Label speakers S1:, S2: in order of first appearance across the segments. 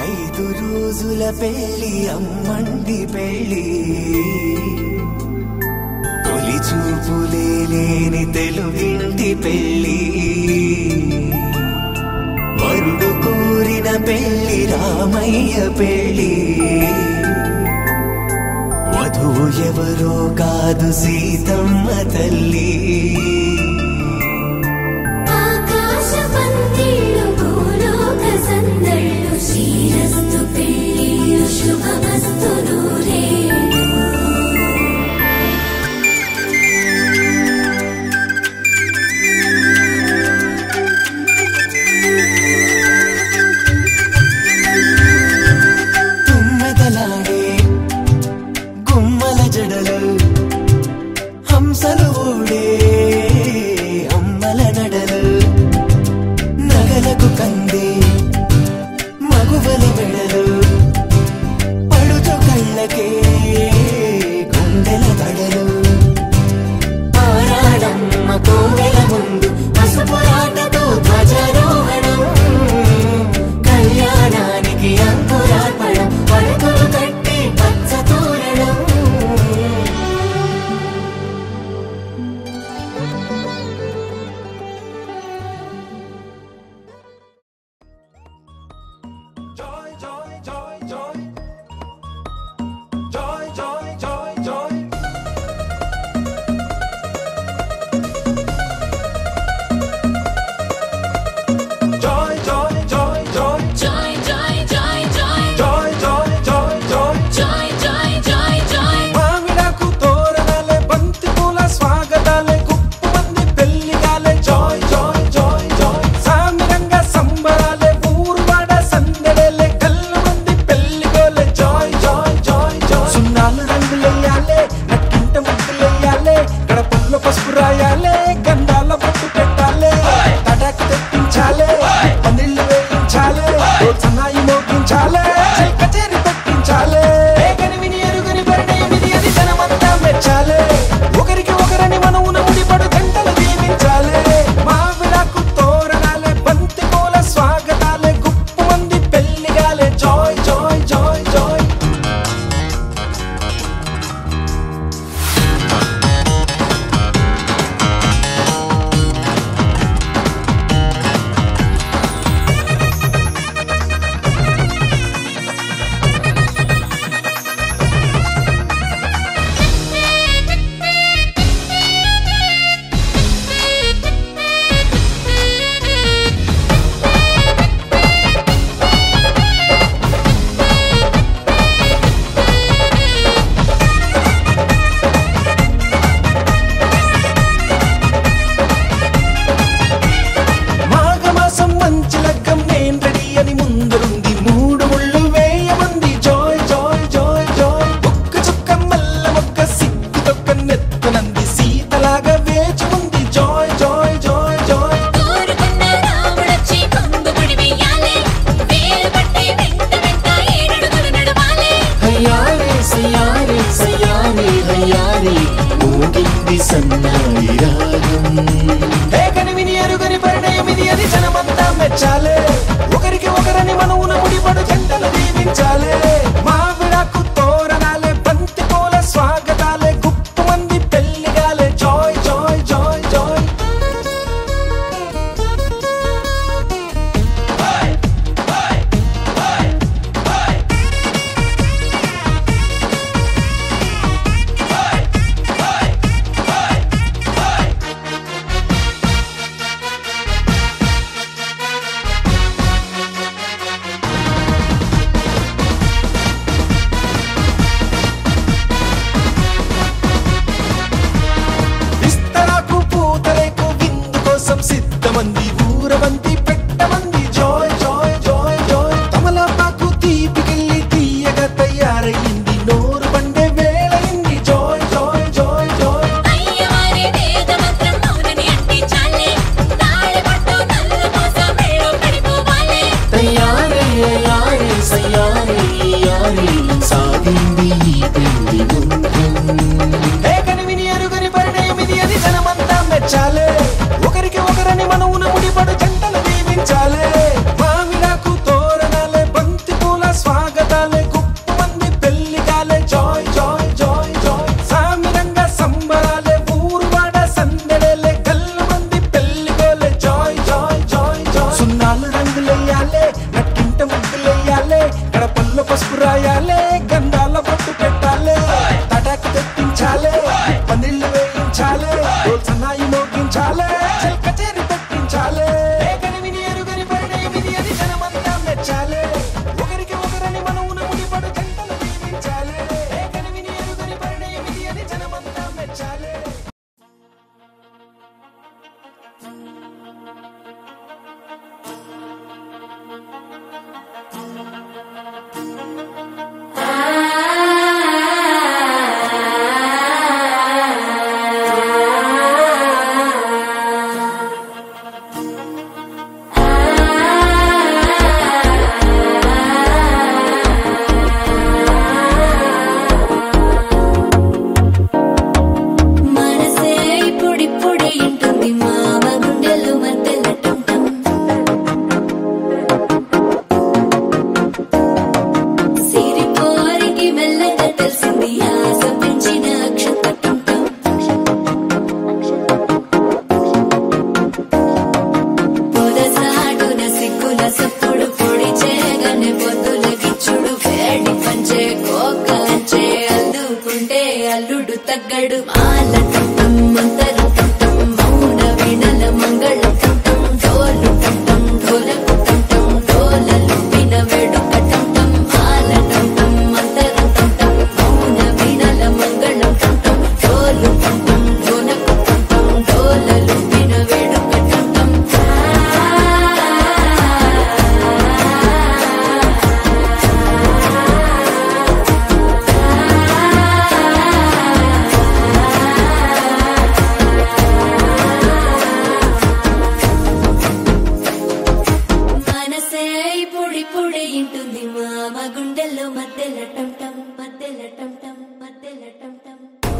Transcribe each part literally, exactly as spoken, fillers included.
S1: ఐదు రోజుల పెళ్లి అమ్మండి పెళ్లి తొలి చూపులే లేని తెలుగింటి పెళ్లి వరుడు కోరిన పెళ్లి రామయ్య పెళ్లి వధువు ఎవరో కాదు సీతమ్మ తల్లి శ్రీరస్తు పెళ్లి శుభమస్తు నూరే తుమ్మెదలాడే గుమ్మల జడలు హంసలు ఊడే అమ్మల నడలు నగలకు కందే మగువల మెడలు పడుచు కళ్ళకే గుండెల తడలు ఆరాడమ్మ కోవెల ముందు పసుపురాటతో ధ్వజారోహణం కళ్యాణానికి అంకురార్పణం పడకలు కట్టి పచ్చ తోరణం
S2: మనవున ముడిపడు జంటలు దీవించాలే మావిడాకు తోరణాలే బంతి పూల నడుమాల టం మంతర టం మౌన వీణల మంగళ టం డోలు టం ఢోలకు టం డోలలు విన వేడుక టం మాల టం మంతర టం మౌన వీణల మంగళ టం డోలు టం ఢోలకు టం డోలలు విన వేడుక టం పుడి పుడి ఇంటుంది మామ గుండెల్లో మధ్యల టం టం మధ్యల టం టం మధ్యల టం టం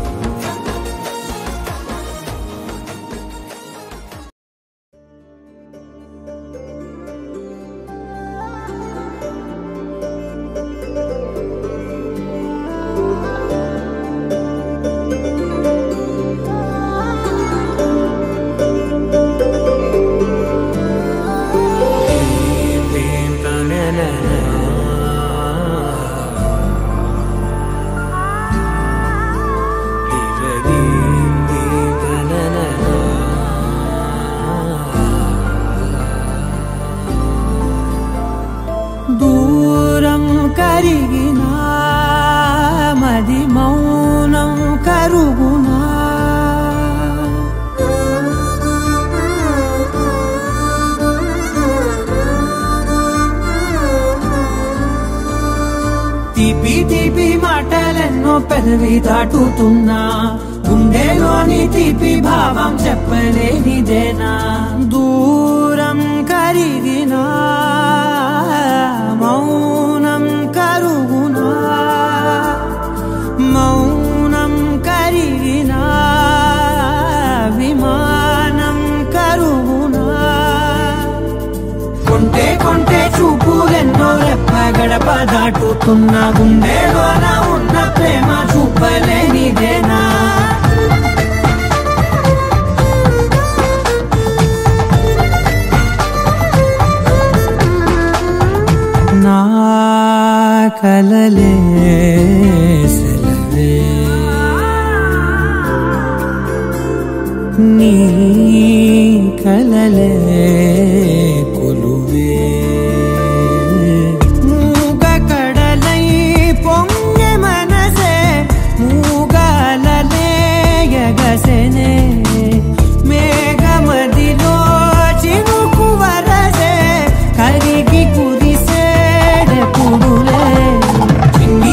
S3: దూరం కరిగినా మది మౌనం కరుగునా తీపి తీపి మాటలెన్నో పెదవి దాటుతున్నా గుండెలోని తీపి భావం చెప్పలేనిదేనా దూరం కరిగినా మౌనం కరుగునా మౌనం కరిగినా విమానం కరుగునా కొంటే కొంటే చూపులెన్నో రెప్ప గడప దాటుతున్న గుండెలోన ఉన్న ప్రేమ చూపలేనిదేనా నా కలలే సెలవే నీ కలలే కొలువే మూగ కడలై పొంగె మనసే మూగలలే ఎగసెనే మేఘమదిలో చినుకు వరసే కరిగి కురిసేడెప్పుడులే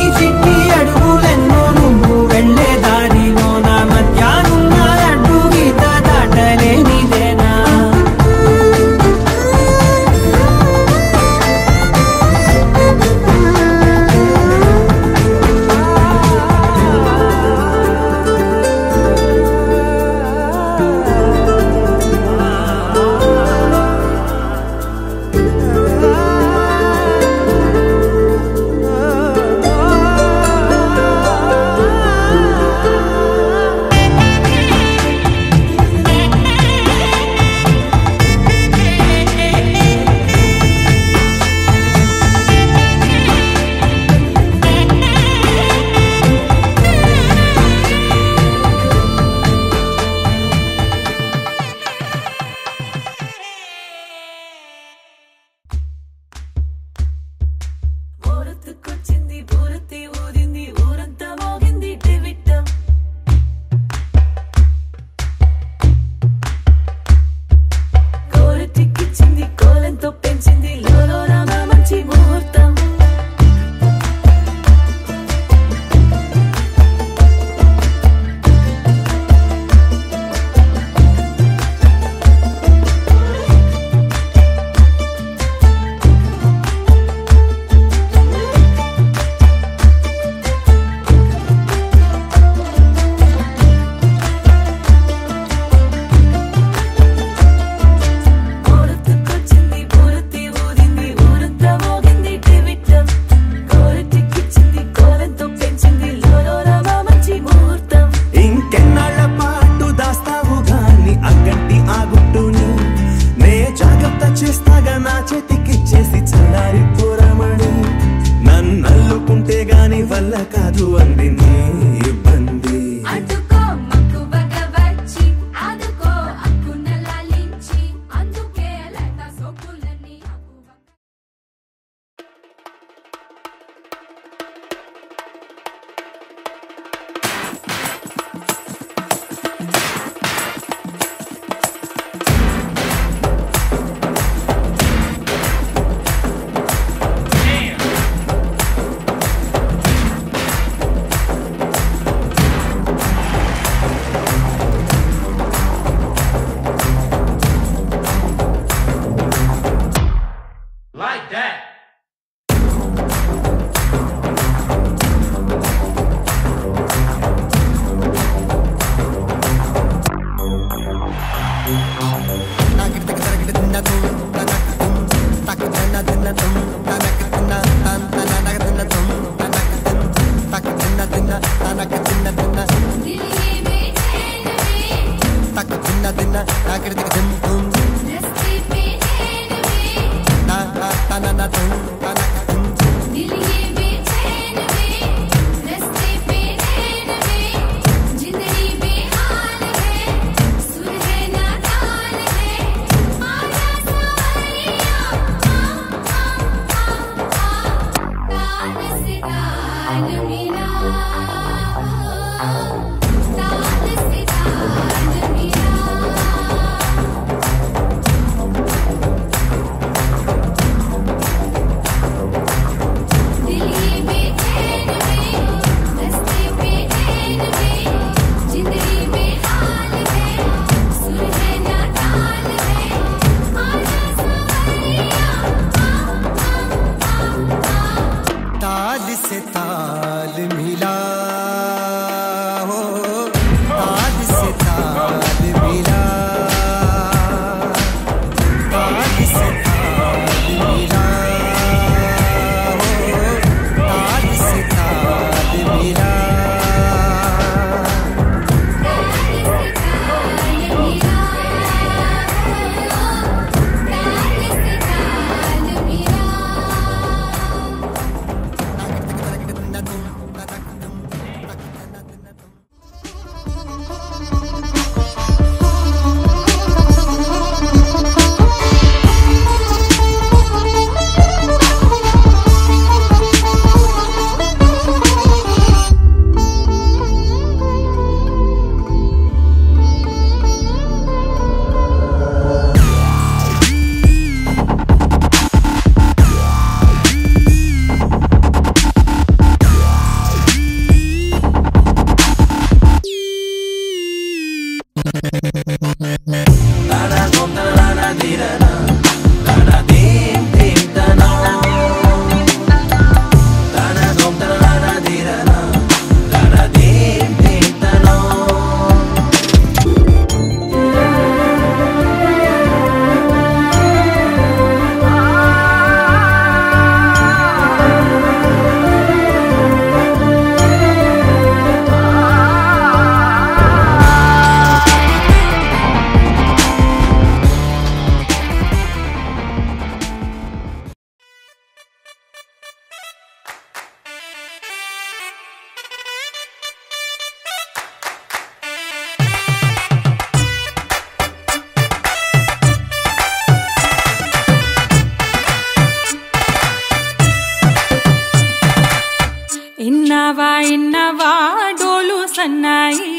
S4: ఇన్నవా ఇన్నవా డోలు సన్నాయి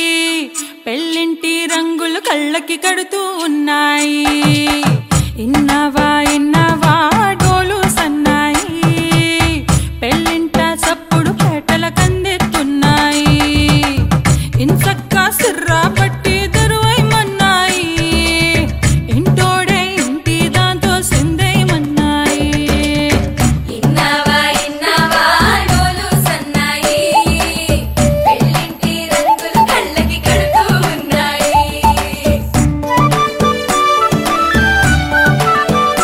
S4: పెళ్ళింటి రంగులు కళ్ళకి కడుతూ ఉన్నాయి. ఇన్నవా ఇన్నవా డోలు సన్నాయి పెళ్ళింట సప్పుడు పేటల కందెత్తున్నాయి. ఇన్సక్క సిర్రా పట్టి దరువై మన్నాయి ఇంటోడే ఇంటి దాంతో సిందై మన్నాయి.
S2: ఇన్నవా ఇన్నవా డోలు సన్నాయి పెళ్ళింటి రంగులు కళ్ళకి కడుతూ ఉన్నాయి.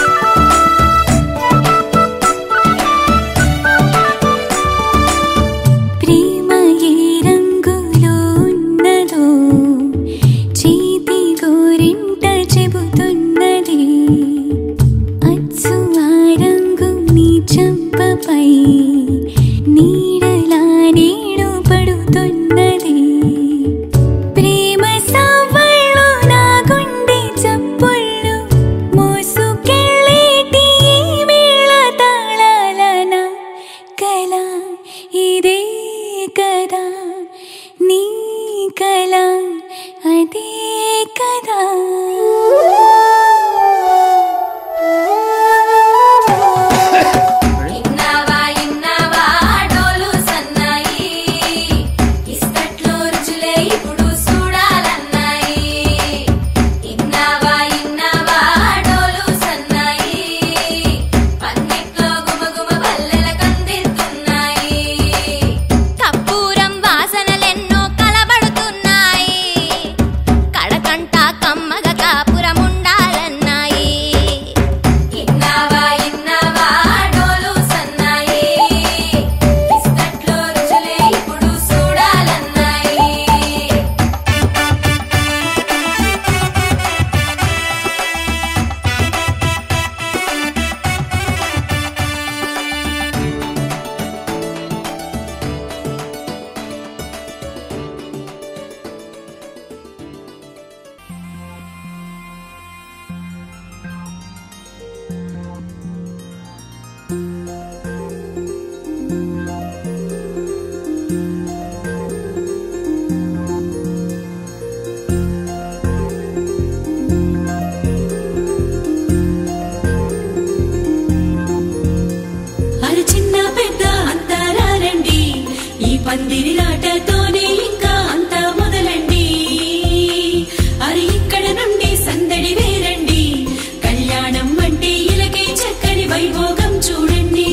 S2: పిరిలాటతోనే ఇంకా అంతా మొదలండి అరి ఇక్కడ నుండి సందడి వేరండి కళ్యాణం అంటే ఇలాగే చక్కని వైభోగం చూడండి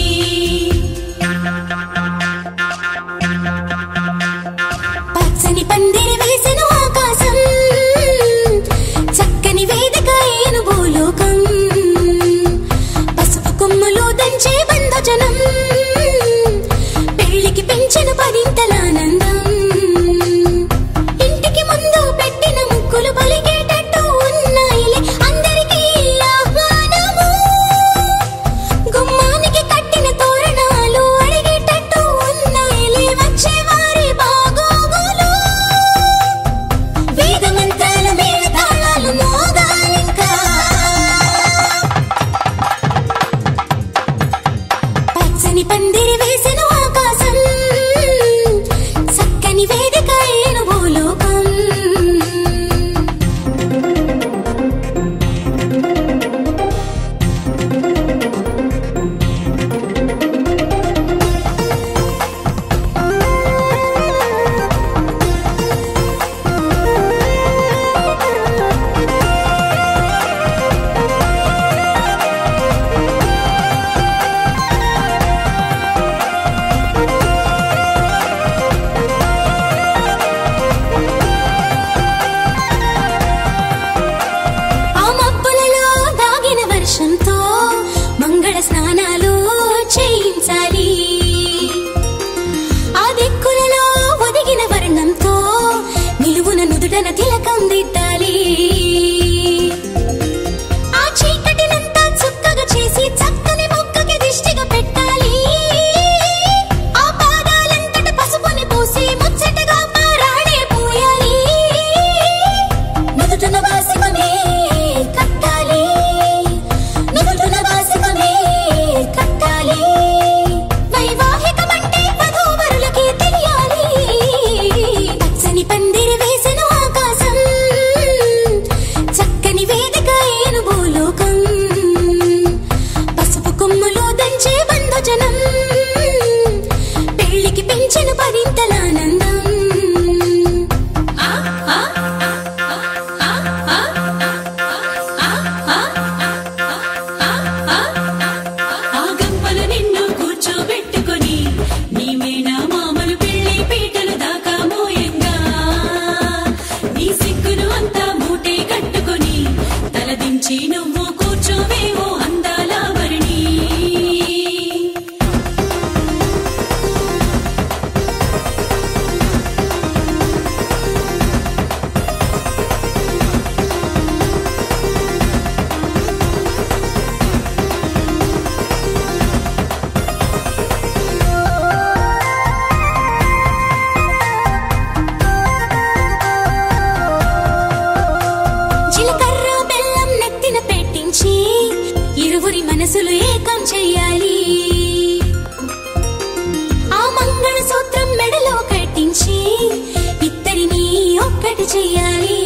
S2: పచ్చని పందిరి వేసెను ఆకాశం చక్కని వేదిక ఏను భూలోకం పసుపు కొమ్ములు దంచే బంధజనం పెళ్లికి పెంచిన పదింతలానందం ఇంటికి ముందు పెట్టిన ముక్కులు పలికేటట్టు ఉన్నాయిలే అందరికీ ఆహ్వానము గుమ్మానికి కట్టిన తోరణాలు అడిగేటట్టు ఉన్నాయిలే వచ్చేవారి బాగోగులు వేద మంత్రాల మేళతాళాలు మోగాలింకా పచ్చని పందిరి వేసెను ఆకాశం చక్కని వేదిక ఏను భూలోకం ఆ మబ్బులలో దాగిన వర్షంతో మంగళ స్నానాలు చేయించాలి ఆ దిక్కులలో ఒదిగిన వర్ణంతో నిలువున నుదుటన తిలకం దిద్దాలి ఆ చీకటినంతా చుక్కగా చేసి చక్కని మొక్కకి దిష్టిగా పెట్టాలి ఆ పాదాలంతట పసుపుని పూసి ముచ్చటగా పారాడే పూయాలి నుదుటన వాసికమే కట్టాలి నుదుటన వాసికమే కట్టాలి వైవాహికమంటే వధూవరులకి తెలియాలి పచ్చని పందిరి వేసెను ఆకాశం చక్కని వేదిక ఏను భూలోకం పసుపు కొమ్ములు దంచే బంధుజనం పెళ్లికి పెంచిన పదింతలానందం ఆ ఆ ఆ ఆ ఆ గంపలు నిన్ను కూర్చోబెట్టుకొని నీ మేనా మామలు పెళ్లి పీటలు దాకా మోయంగా నీ సిగ్గును అంతా మూటే కట్టుకొని తలదించి నువ్వు కూర్చోవేవో అందాల వరణి జీలకర్ర బెల్లం నెత్తిన పెట్టించి ఇరువురి మనసులు ఏకం చెయ్యాలి ఆ మంగళ సూత్రం మెడలో కట్టించి ఇద్దరిని ఒక్కటి చెయ్యాలి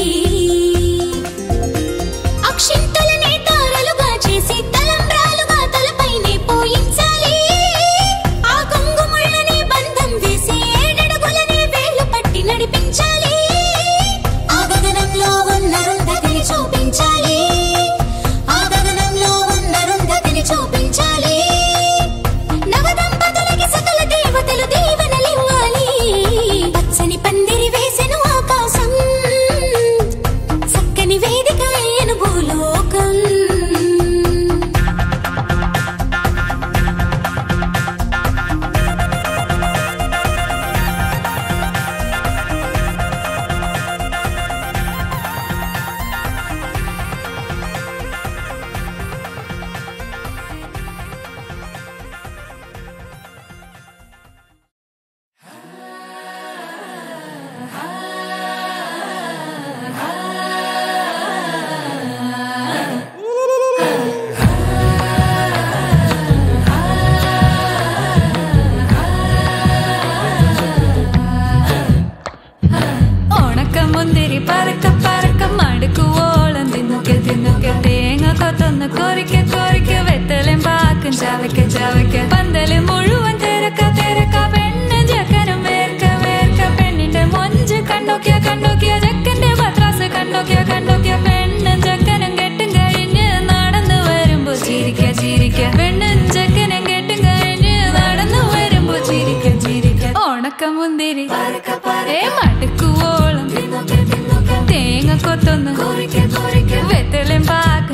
S2: అక్షింతలనే తారలుగా చేసి తలంబ్రాలుగా తలపైనే పోయించాలి ఆ కొంగుముళ్ళని బంధం వేసి ఏడడుగులనే వేలు పట్టి నడిపించాలి ఆ గగనంలో ఉన్న రుంధతిని చూపించాలి ఆ గగనంలో ఉన్న రుంధతిని చూపించాలి నవదంపతులకి సకల దేవతలు దీవెనలివ్వాలి పచ్చని పందిరి వేసెను ఆకాశం చక్కని వేదిక ఏను భూలోకం
S4: ചവയ്ക്ക ചവയ്ക്ക പന്തല് മുഴുവൻ തിരക്ക തിരക്ക പെണ്ണ് ജക്കനം വേർക്ക
S2: ചിരിക്ക പെണ്ണഞ്ചക്കനെ കെട്ടും കഴിഞ്ഞ് നടന്നു വരുമ്പോ ചിരിക്ക ചിരിക്ക ഉണക്കമുന്തിരി ഏ മടുക്കുവോളം തേങ്ങ കൊത്തൊന്ന് വെത്തലും പാക്കും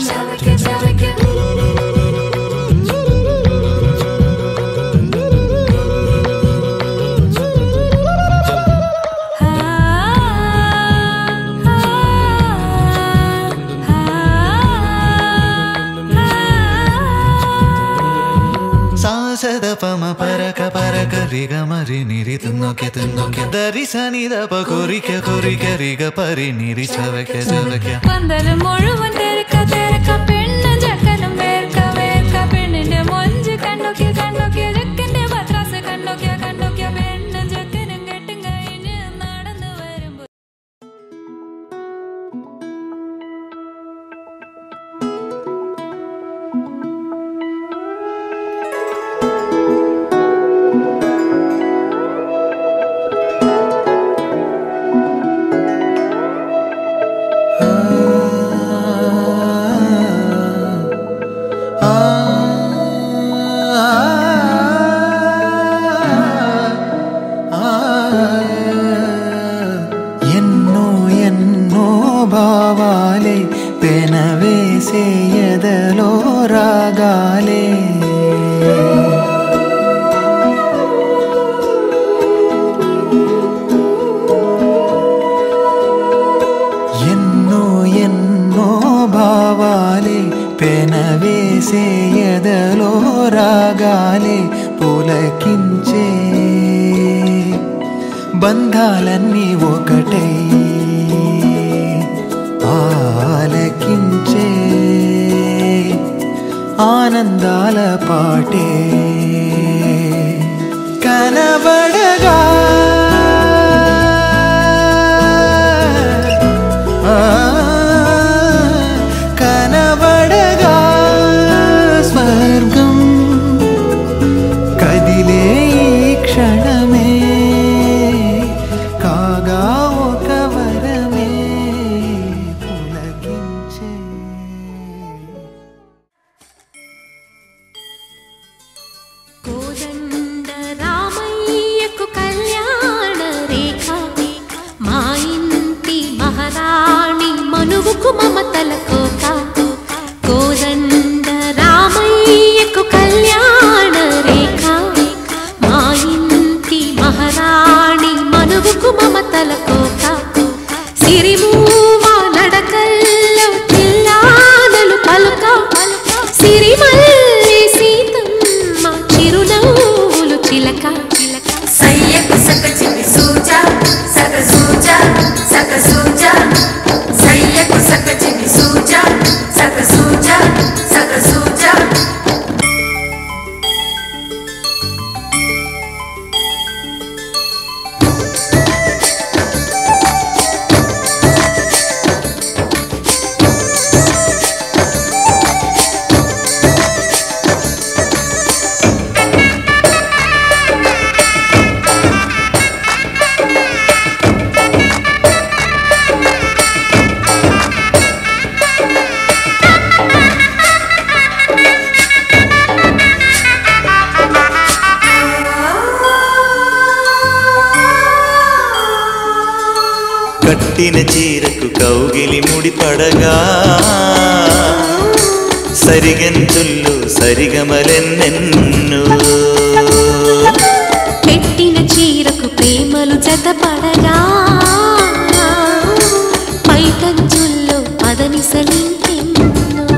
S5: పమ పరక పరక రిగ మరి నిరి తున్నొకె తున్నొకె దరి సని దప కొరిక కొరిక రిగ పరి నిరి చవకె చవకె
S2: പന്തല് മുഴുവൻ തിരക്ക തിരക്ക പെണ്ണ് ചക്കനും വേർക്ക വേർക്ക പെണ്ണിന്റെ മൊഞ്ച് കണ്ണൊക്കെ കണ്ണൊക്കെ ചെക്കന്റെ പത്രാസ് കണ്ണൊക്കെ കണ്ണൊക്കെ പെണ്ണ് ചക്കനും കെട്ടും കഴിഞ്ഞ് നടന്നു വരുമ്പോ
S3: ఎన్నో ఎన్నో భావాలే పెనవేసే ఎదలో రాగాలే ఎన్నో ఎన్నో భావాలే పెనవేసే ఎదలో రాగాలే పులకించే బంధాలన్నీ ఒకటై ఆలకించే ఆనందాల పాటే కనబడగా కనబడగా స్వర్గం కదిలే ఈ క్షణమే కాగా ఒక వరమే పులకించే
S2: కోదండ రామయ్యకు కళ్యాణ రేఖ మా ఇంటి మహారాణి మనువుకు మమతల కోక కోదండ రామయ్యకు కళ్యాణ రేఖ మా ఇంటి మహారాణి మనువుకు మమతల కోక సిరిమూవ నడకల్లో చిల్లానలు పలుక సిరిమల్లి సీతమ్మ చిరునవ్వులు చిలక
S6: సయ్యకు సక చికి సూజా సక సూజా సక సూజా సయ్యకు సక చికి సూజా సక సూజా సక సూజా
S5: కట్టిన చీరకు కౌగిలి ముడిపడగా సరిగంతుల్లో సరిగమలెన్నెన్ను
S2: పెట్టిన చీరకు ప్రేమలు జతపడగా పైటంచుల్లో పదనిసలింకెన్నో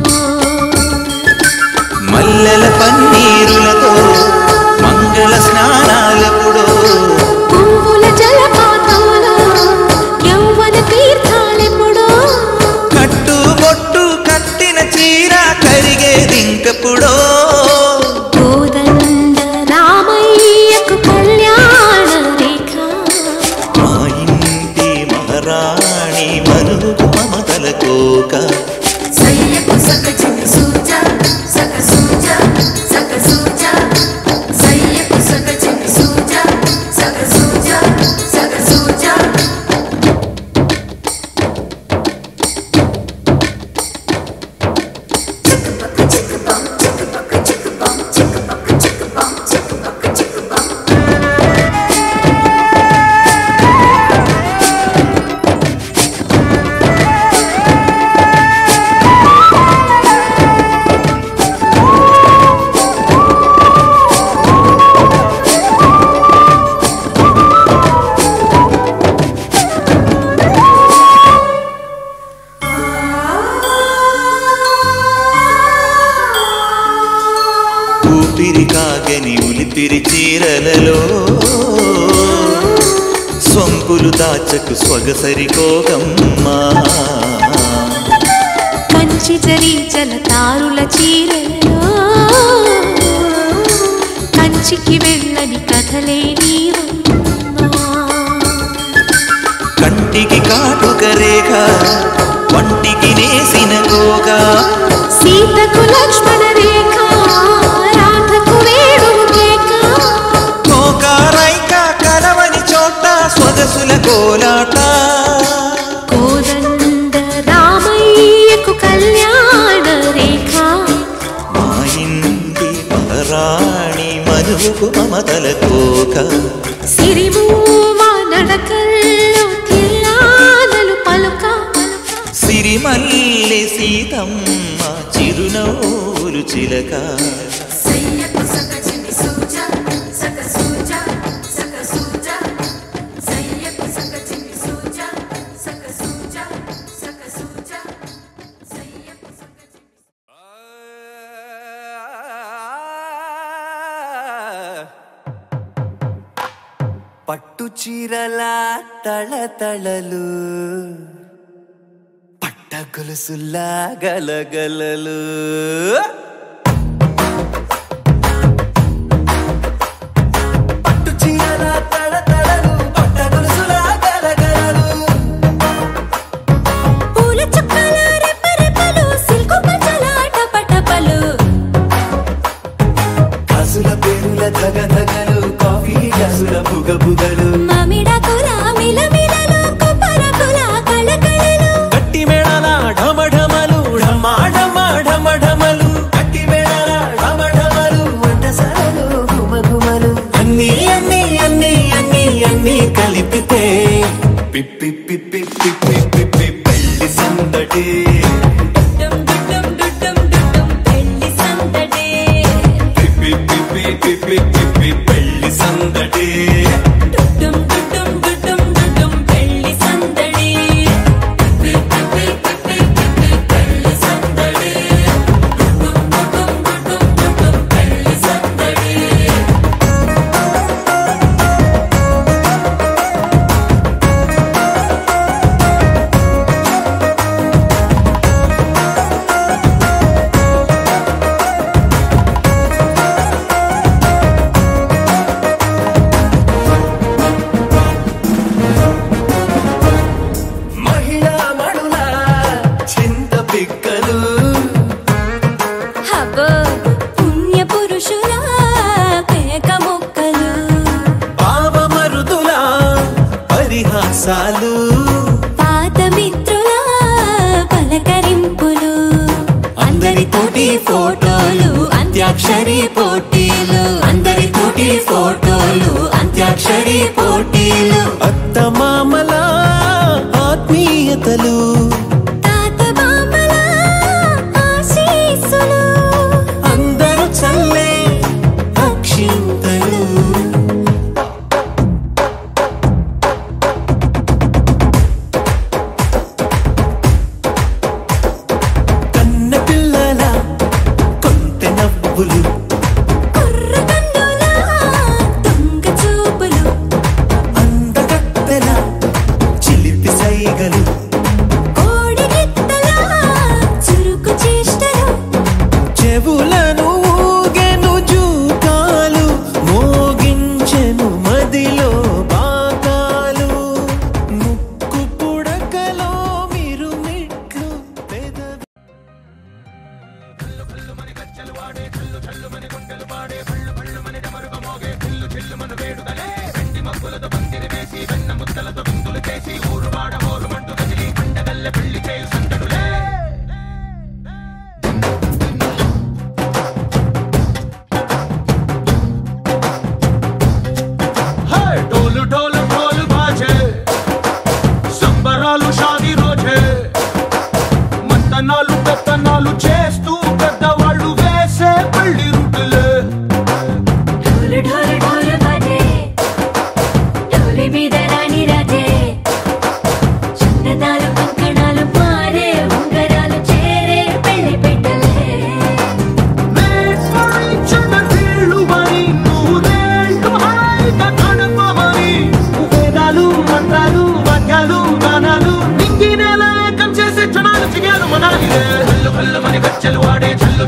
S5: మల్లెల పన్నీరులతో మంగళ స్నానాలెప్పుడో
S2: పువ్వుల జలపాతంలో యౌవన తీర్థాలెప్పుడో
S5: కట్టు బొట్టు కట్టిన చీర కరిగేదింకప్పుడో
S2: కోదండ రామయ్యకు కళ్యాణ రేఖ
S5: మా ఇంటి మహారాణి మనువుకు మమతల కోక
S6: సయ్యకు సక చికి సూజా సక సూజా సక సూజా సయ్యకు సక చికి సూజా సక సూజా సక సూజా చిక్ పక్క చిక్ పం చిక్ పక్క
S5: ఊపిరి కాగని ఉలిపిరి చీరలలో స్వంపులు దాచకు స్వగసరి కోగమ్మా
S2: కంచి జరి జలతారుల చీరలలో కంచికి వెళ్ళని కథలే నీవమ్మా
S5: కంటికి కాటుక రేఖ వంటికి నేసిన గోగా
S2: సీతకు లక్ష్మణ రేఖ రాధకు వేణువు కేక
S5: కోకారైక కలవని చోట స్వదసుల కోలాట
S2: కోదండ రామయ్యకు కళ్యాణ రేఖ
S5: మా ఇంటి మహారాణి మనువుకు మమతల కోక
S2: సిరిమూవ నడకల్లో తిల్లాదలు పలుక
S5: సిరిమల్లె సీతమ్మ చిరునవ్వులు చిలక
S6: సయ్యకు సకచిని సూజ సక సూజ సక సూజ సయ్యకు సకచిని సూజ సక సూజ సక సూజ సయ్యకు సకచిని
S3: పట్టు చీరల తళతళలు పట్ట గొలుసుల్లా గలగలలు పట్టు చీరల తళతళలు పట్ట గొలుసుల్లా గలగలలు
S2: పూల చుక్కల రెపరెపలు సిల్కు పంచలాట పటపలు
S3: కాసుల పేరుల ధగ ధగలు కాఫీ గ్లాసుల బుగ బుగలు
S2: మామిడాకుల మిలమిలలు కొబ్బరకుల కళకళలు
S3: గట్టి మేళాల ఢమఢమలు ఢమా ఢమా ఢమఢమలు గట్టి మేళాల ఢమఢమలు వంటసాలలు గుమగుమలు అన్ని అన్ని అన్ని అన్ని అన్ని కలిపితే పిప్పి పిప్పి పిప్పి పిప్పి పెళ్లి సందడి
S2: డుమ్ డుమ్ డుమ్ డుమ్ పెళ్లి సందడి
S3: పిప్పి పిప్పి పిప్పి పిప్పి పెళ్లి సందడి
S2: డుమ్ డుమ్ డుమ్ డుమ్ పెళ్లి సందడి పిప్పి పిప్పి పిప్పి పిప్పి పెళ్లి సందడి డుమ్ డుమ్ డుమ్ డుమ్ పెళ్లి సందడి
S3: మహిళా మణుల చింత పిక్కలు
S2: హబో పుణ్య పురుషుల పేక మొక్కలు
S3: పావమరుదుల పరిహాసాలు
S2: పాత మిత్రుల పలకరింపులు అందరితోటి ఫోటోలు అంత్యాక్షరి పోటీలు అందరితోటి ఫోటోలు అంత్యాక్షరి పోటీలు
S3: అత్తమామల ఆత్మీయతలు
S2: తాత బామ్మల ఆశీస్సులు
S3: అందరూ చల్లే అక్షింతలు కన్న పిల్లల కొంటె నవ్వులు
S2: కుర్రకన్నుల దొంగ చూపులు
S3: అందగత్తెల చిలిపి సైగలు
S2: కోడిగిత్తల చురుకు చేష్టలు
S3: చెవులను ఊగెను జూకాలు మోగించెను మదిలో బాకాలు ముక్కు పుడకలో మిరుమిట్లు పెదవి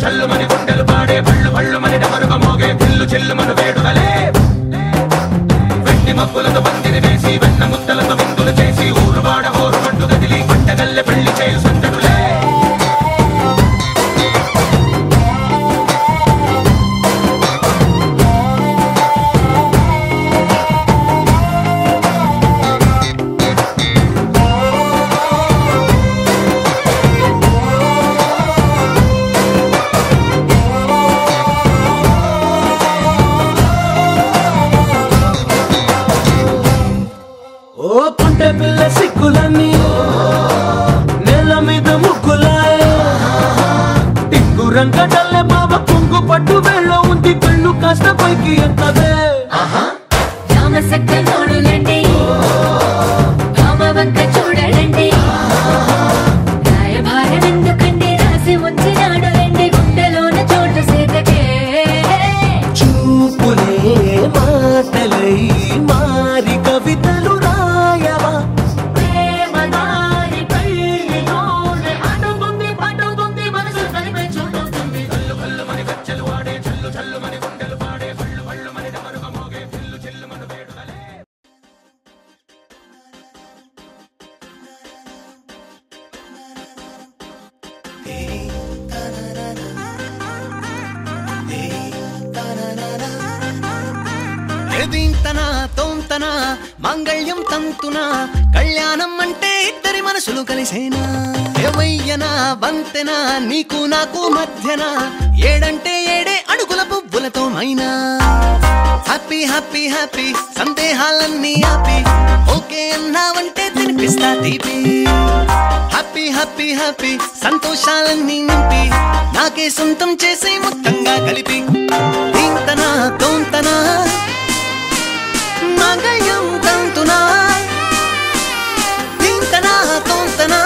S7: చల్లు మని గుండెలు పాడే పళ్ళు పళ్ళు మని డమరుగ మోగే చిల్లు చిల్లు మన వేడుకలే వెండి మబ్బులతో పందిరి వేసి వెన్న ముద్దలతో విందులు చేసి ఊరు వాడ హోరు పండు గదిలి పంటగల్లె పెళ్లి చేయు సందడులే
S3: పిల్ల సిక్కులన్నీ నేల మీద ముగ్గులాయ టింగు రంగడల్లే బాబ కుంగు పట్టు వెళ్ళ ఉంది కళ్ళు కాస్త పైకి ఎత్తదే
S2: రామసక్క నోడులండి రామవంక చూడలండి రాయభారం ఎందుకండి రాసి ఉంచినాడు రండి గుండెలోన చోటు సేతకే
S3: చూపులే మాటలై మారి కవితలు రాయవా
S5: దీంతనా తోంతనా మంగళ్యం తంతునా కళ్యాణం అంటే ఇద్దరి మనసులు కలిసేనా ఏవయ్యనా బంతెనా నీకు నాకు మధ్యన ఏడంటే ఏడే అడుగుల పువ్వులతో మైనా హ్యాపీ హ్యాపీ హ్యాపీ సందేహాలన్నీ ఆపి ఓకే అన్నావంటే తినిపిస్తా తీపి హ్యాపీ హ్యాపీ హ్యాపీ సంతోషాలన్నీ నింపి నాకే సొంతం చేసే మొత్తంగా కలిపి దీంతనా తోంతనా మంగళ్యం తంతునా దీంతనా తోంతనా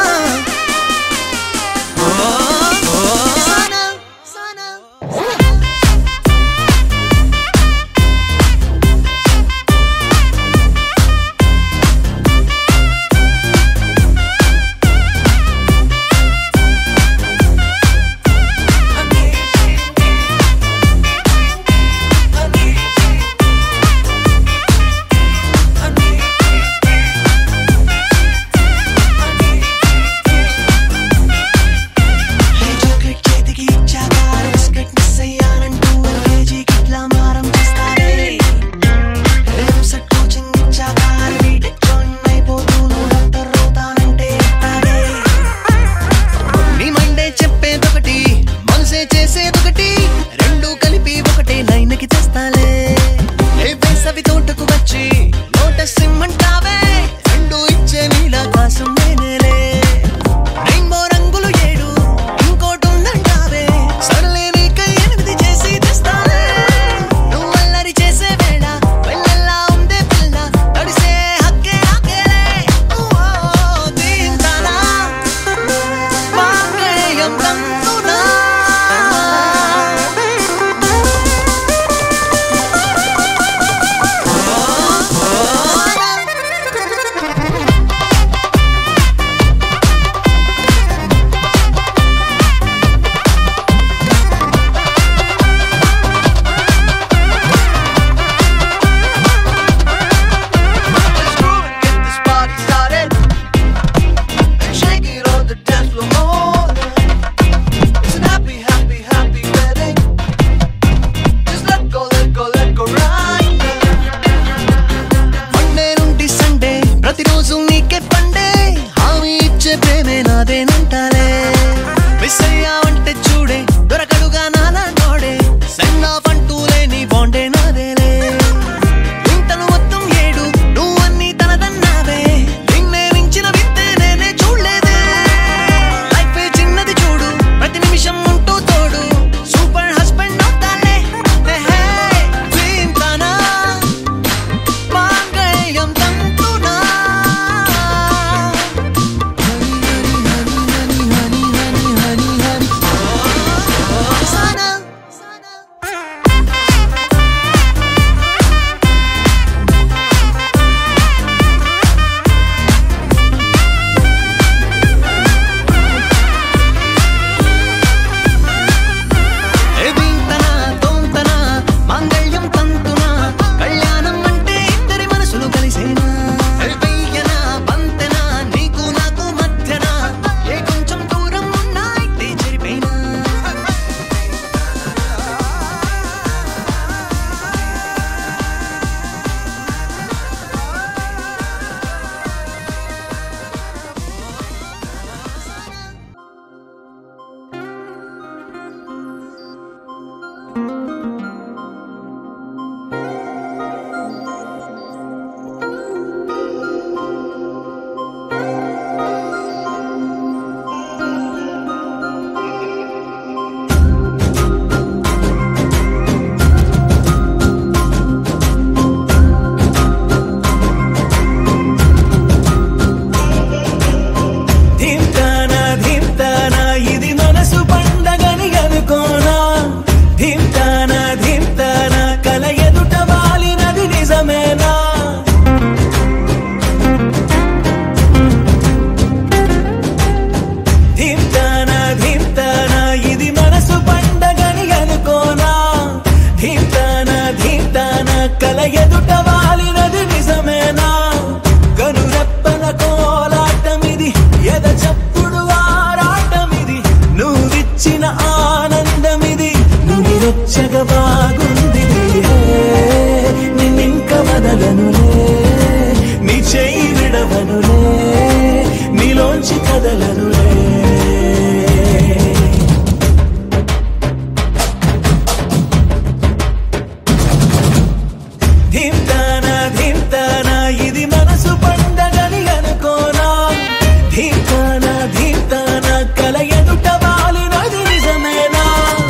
S3: వచ్చగా బాగుంది నిన్నింక వదలనులే నీ చేయి విడవనులే నీలోంచి కదలనులే ధీమ్తానా ధీమ్తానా ఇది మనసు పండగని అనుకోనా ధీమ్తానా ధీమ్తానా కల ఎదుట వాలినది నిజమేనా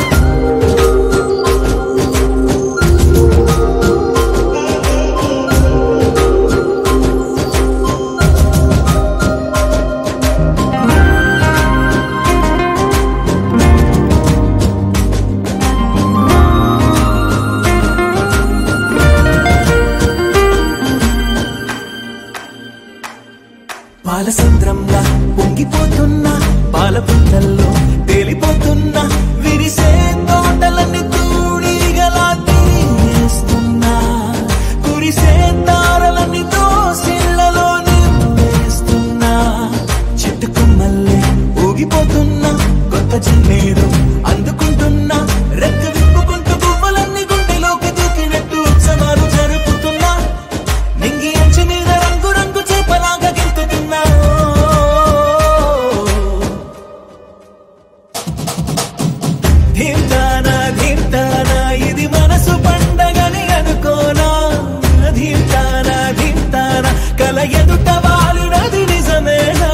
S3: పాలసంద్రంలా పొంగిపోతున్నా పాల పుట్టల్లో తేలిపోతున్నా విరిసే తోటలన్నీ తూడిగలా తీస్తున్నా కురిసే తారలన్నీ దోసిళ్లలో నింపేస్తున్నా చెట్టు కొమ్మల్లే ఊగిపోతున్నా కొత్త చిన్నేరు అందుకుంటున్నా రెక్క విప్పుకుంటూ పువ్వులన్నీ గుండెలోకి దూకినట్టు ఉత్సవాలు జరుపుతున్నా నింగి అంచు మీద రంగు రంగు చేపలాగా గెంతుతున్నా ధీమ్తానా ధీమ్తానా ఇది మనసు పండగని అనుకోనా ధీమ్తానా ధీమ్తానా కల ఎదుట వాలినది నిజమేనా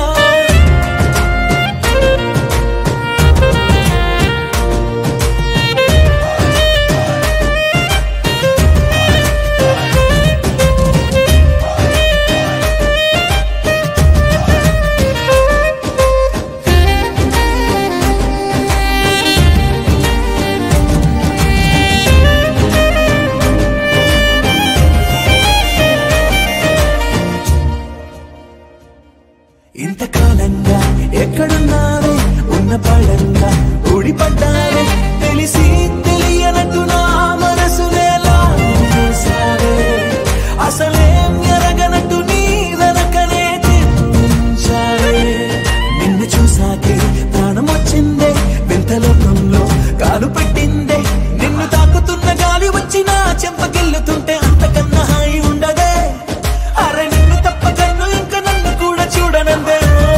S3: ఇంతకాలంగా ఎక్కడున్నావే ఉన్న పడంగా ఊడిపడ్డావే తెలిసి తెలియనట్టు నా మనసునే లాగేశావే అసలేం ఎరగనట్టు నీ వెనకనే తిప్పించావే నిన్ను చూసాకే ప్రాణం వచ్చిందే వింత లోకంలో కాలు పెట్టిందే నిన్ను తాకుతున్న గాలి వచ్చి నా చెంపకెళ్ళుతుంటే అంతకన్నా హాయి ఉండదే అరే నిన్ను తప్ప కన్ను ఇంక నన్ను కూడా చూడనందే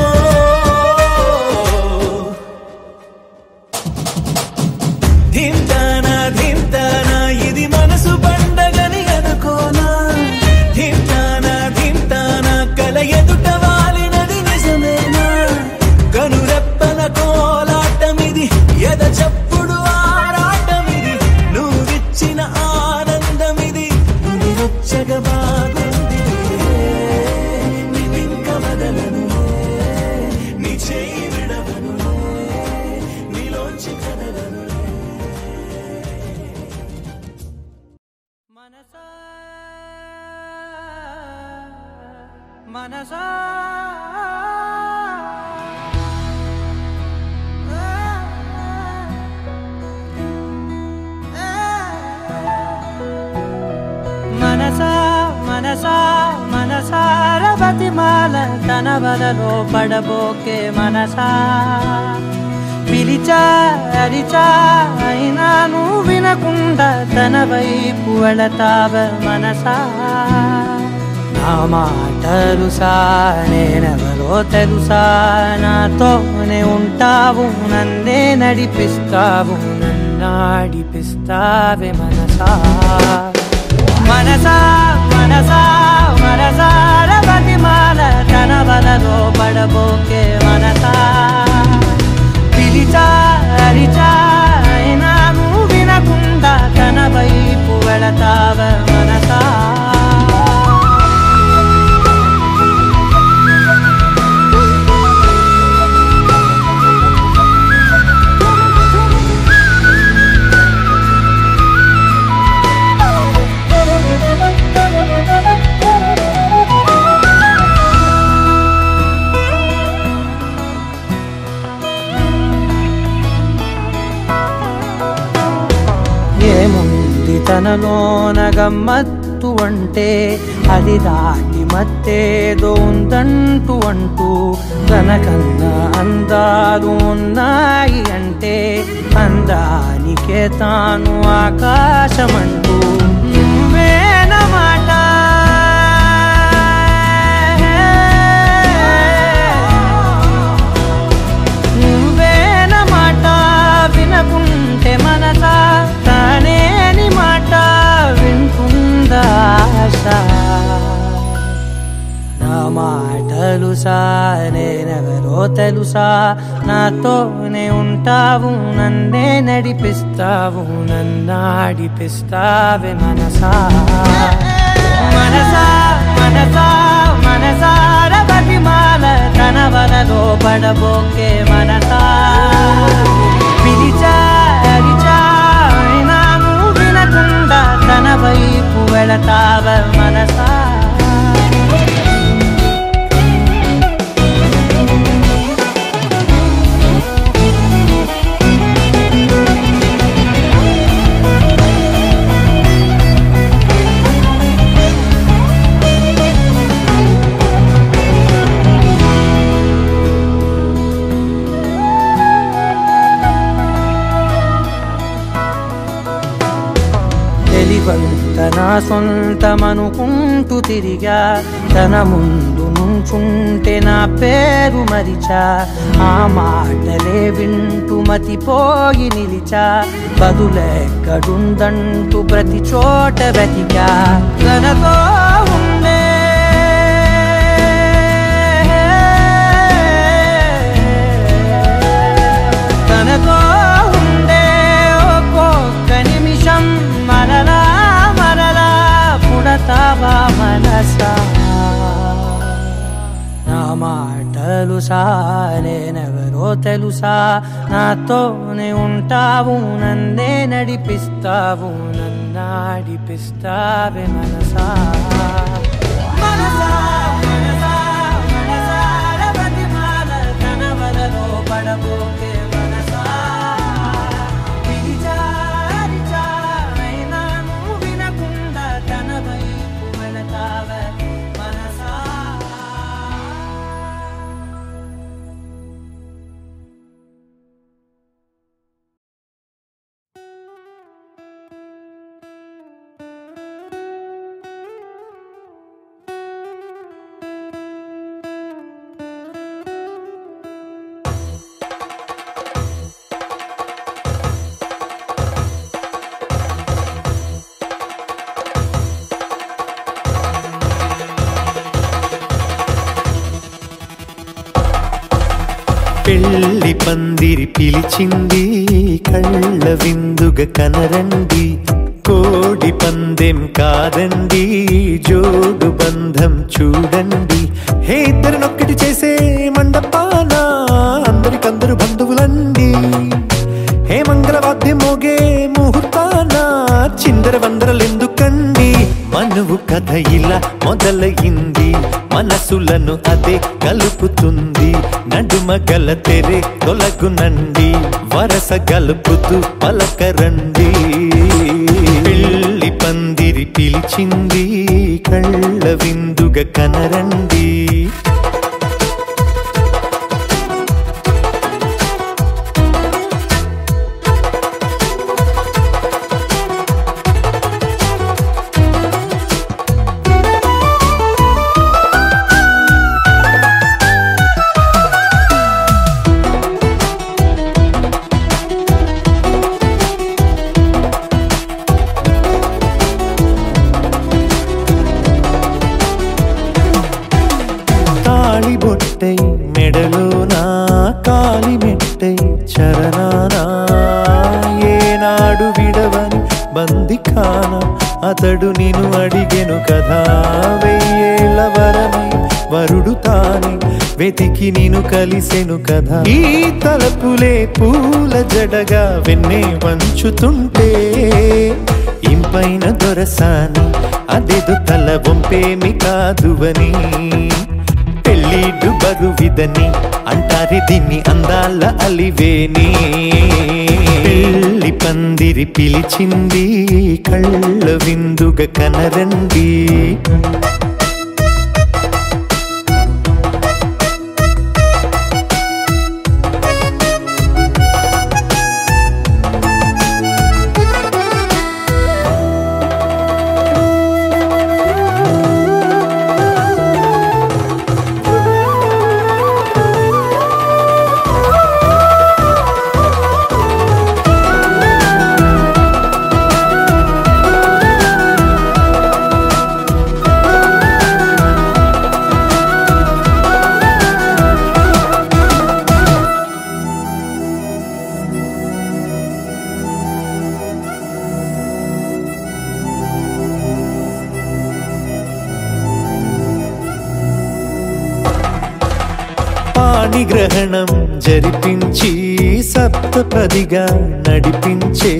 S3: ధీమ్తానా ధీమ్తానా ఇది మనసు పండగని అనుకోనా ధీమ్తానా ధీమ్తానా కల ఎదుట వాలినది నిజమేనా కనురెప్పల కోలాటమిది ఎద చప్పుడు ఆరాటమిది నువ్విచ్చిన ఆనందమిది నువ్వు వచ్చగా బాగుంది నిన్నింక వదలనులే నీ చేయి విడవనులే నీలోంచి కదలనులే
S8: మనసా మనసా మనసా మనసా మనసార బతిమాల తన బలలో పడబోకే మనసా పిలిచా అరిచా అయినా నువ్వు వినకుండా తన వైపు వెళతావ మనసా నా మాటలుసా నేనెవరో తెలుసా నాతోనే ఉంటావు నన్నే నడిపిస్తావు నన్నాడిపిస్తావే మనసా మనసా మనసా మనసార బతిమాల తన బలలో పడబోకే మనసా పిలిచా అరిచా అయినా నువ్వు వినకుండా తన వైపు వెళతావ మనసా ఏముంది తనలోన గమ్మత్తు అంతు అంటే అది దాటి మత్తేదో ఉందంటూ అంటూ తనకన్నా అందాలు ఉన్నాయి అంటే అందానికే తాను ఆకాశమంటూ నువ్వేనమాట నువ్వేనమాట వినకుంటే మనసా తానేని మాట వింటుందా ఆశ నా మాటలు సా నేనెవరో తెలుసా నాతోనే ఉంటావు నన్నే నడిపిస్తావు నన్నాడిపిస్తావే మనసా మనసా మనసా మనసార బతిమాల తన వలలో పడబోకే మనసా పిలిచా అరిచా అయినా నువ్వు వినకుండా తన వైపు వెళతావ మనసా తన సొంతమనుకుంటూ తిరిగా తన ముందు నుంచుంటే నా పేరు మరిచా ఆ మాటలే వింటూ మతిపోయి నిలిచా బదులెక్కడుందంటూ ప్రతి చోట వెతికా తనతో ఉండే తనతో ఉండే ఒక్కొక్క నిమిషం మరలా పుడతావా మనసా నా మాటలు సా నేనెవరో తెలుసా నాతోనే ఉంటావు నన్నే నడిపిస్తావు నన్నాడిపిస్తావే మనసా మనసా మనసా మనసార బతిమాల తన వలలో పడబోకే మనసా పిలిచా అరిచా అయినా నువ్వు వినకుండా తన వైపు వెళతావే మనసా
S3: పెళ్లి పందిరి పిలిచింది కళ్ళ విందుగా కనరండి కోడి పందెం కాదండి జోడు బంధం చూడండి హే ఇద్దరినొక్కటి చేసే మండపాన అందరికందరు బంధువులండి హే మంగళవాద్యం మోగే ముహూర్తాన చిందర వందరలెందుకండి మనువు కథ ఇలా మొదలయింది మనసులను అదే కలుపుతుంది నడుమ గల తెరే తొలగునండి వరస గలుపుతూ పలకరండి పెళ్లి పందిరి పిలిచింది కళ్ళ విందుగా కనరండి మెడలోనా కాలి మెట్టై చరణానా ఏనాడు విడవని బందిఖాన అతడు నిన్ను అడిగెను కదా వెయ్యేళ్ల వరమై వరుడు తానే వెతికి నిన్ను కలిసెను కదా ఈ తలపులే పూల జడగా వెన్నే వంచుతుంటే ఇంపైన దొరసాని అదేదో తల వంపేమి కాదువని పెళ్ళిడు బరువిదని అంటారే దీన్ని అందాల అలివేని
S5: పెళ్లి పందిరి పిలిచింది కళ్ళ విందుగా కనరండి. పాణిగ్రహణం జరిపించి సప్తపదిగా నడిపించే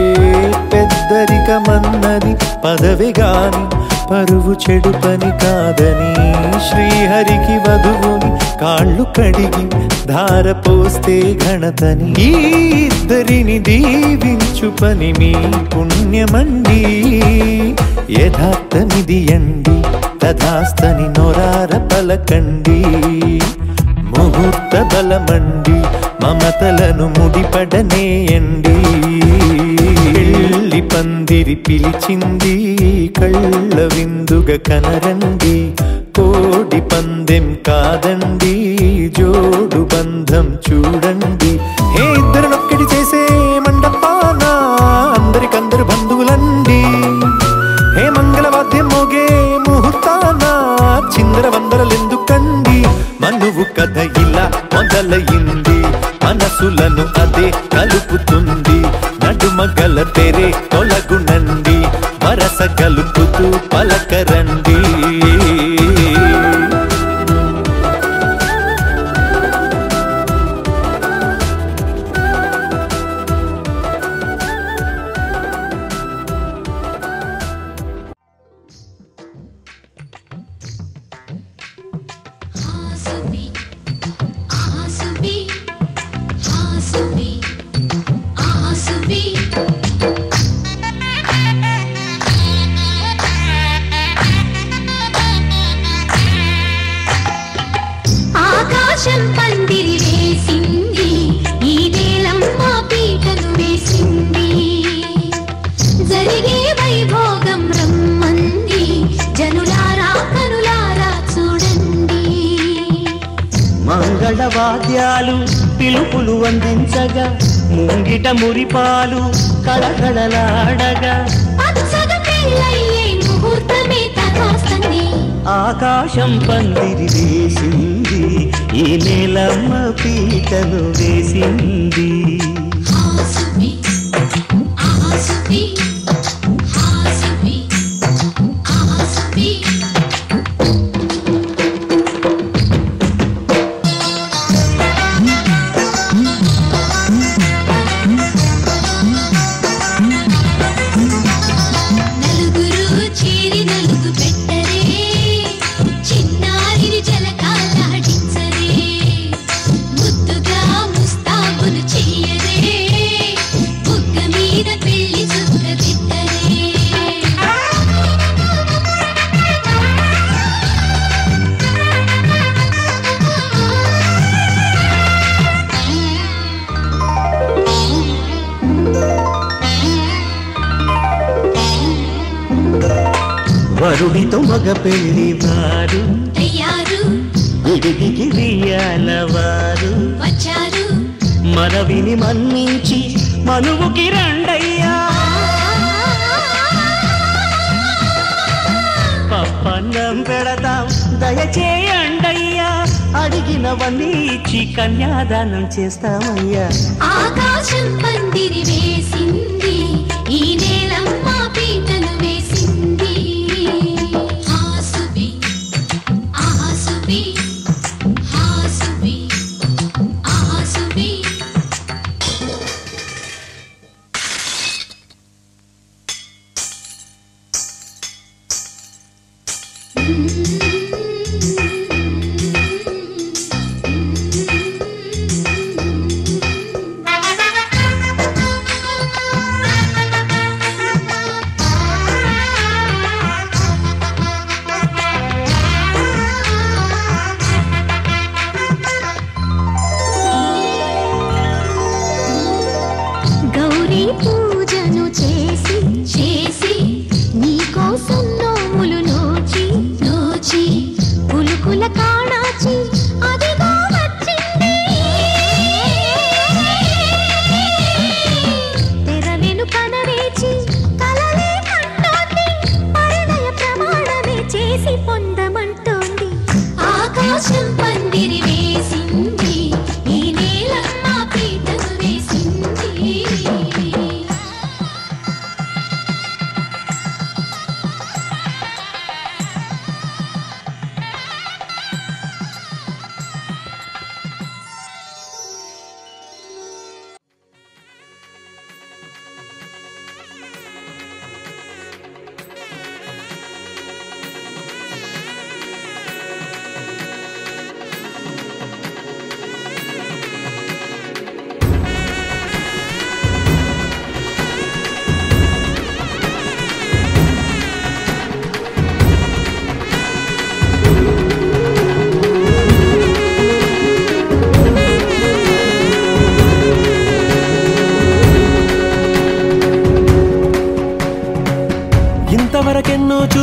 S5: పెద్దరికమన్నది పదవి గాని పరువు చెడు పని కాదని శ్రీహరికి వధువుని కాళ్ళు కడిగి ధార పోస్తే ఘనతని ఈ ఇద్దరిని దీవించు పని మీ పుణ్యమండి. యథార్థమిది అండి తథాస్తని నొరార పలకండి. ముహూర్త బలమండి మమతలను ముడిపడనేయండి. పెళ్లి పందిరి పిలిచింది కళ్ళ విందుగా కనరండి. కోడి పందెం కాదండి జోడు బంధం చూడండి. హే ఇద్దరినొక్కటి చేసే మండపాన అందరికందరు బంధువులండి. హే మంగళవాద్యం మోగే ముహూర్తాన చిందర వందరలెందుకండి. మనువు కథ ఇలా మొదలయింది మనసులను అదే కలుపుతుంది. నడుమగల తెరే తొలగునండి వరస కలుపుతూ పలకరండి.
S2: ఆకాశం పందిరి వేసింది ఈ నేలమ్మ పీటను వేసింది. జరిగే వైభోగం రమ్మంది జనులారా కనులారా చూడండి.
S9: మంగళవాద్యాలు పిలుపులు అందించగా ముంగిట మురిపాలు కళకళలాడగా
S2: పచ్చగా పెళ్ళయ్యే ముహూర్తమే తథాస్తంది.
S9: ఆకాశం పందిరి వేసింది ఈ నేలమ్మ పీటను వేసింది.
S2: హాసుబి హాసుబి హాసుబి హాసుబి నలుగురు చేరి నలుగు పెట్టరే చిన్నారిని జలకాలాడించరే ముద్దుగా ముస్తాబులు చెయ్యరే బుగ్గ మీద పెళ్లి చుక్క దిద్దరే.
S9: వరుడితో మగ పెళ్లి వారు
S2: తయారు
S9: విడిదికి వియ్యాలవారు
S2: వచ్చారు
S9: మనవిని మన్నించి మనువుకి రండయ్యా. పప్పన్నం పెడతాం దయచేయండయ్యా. అడిగినవన్నీ ఇచ్చి కన్యాదానం చేస్తామయ్యా.
S2: ఆకాశం పందిరి వేసింది ఈ నేలమ్మ పీటను వేసింది. హాసుబి హాసుబి హాసుబి హాసుబి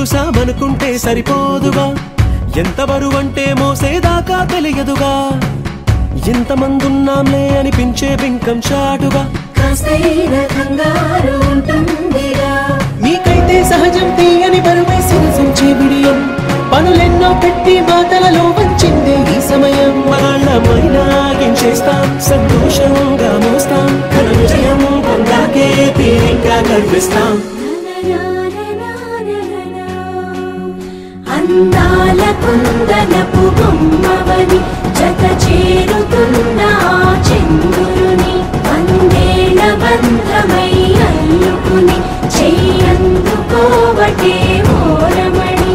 S10: చూసామనుకుంటే సరిపోదుగా, ఎంత బరువంటే మోసేదాకా తెలియదుగా, ఇంతమందున్నాంలే అనిపించే బింకం చాటుగా మీకైతే సహజం తీయని బరువై సిరసించే బిడియం, పనులెన్నో పెట్టి మాటలలో వంచిందే ఈ సమయం. మనాళ్ళమైనా ఏం చేస్తాం, సంతోషంగా మోస్తాం, ఘన విజయం పొందాకే తీరిగ్గా కనిపిస్తాం.
S2: అందాల కుందనపు బొమ్మవని జత చేరుతున్న చంద్రుని వందేళ్ల బంధమై అల్లుకుని చెయ్యందుకోవటే ఓరమణి.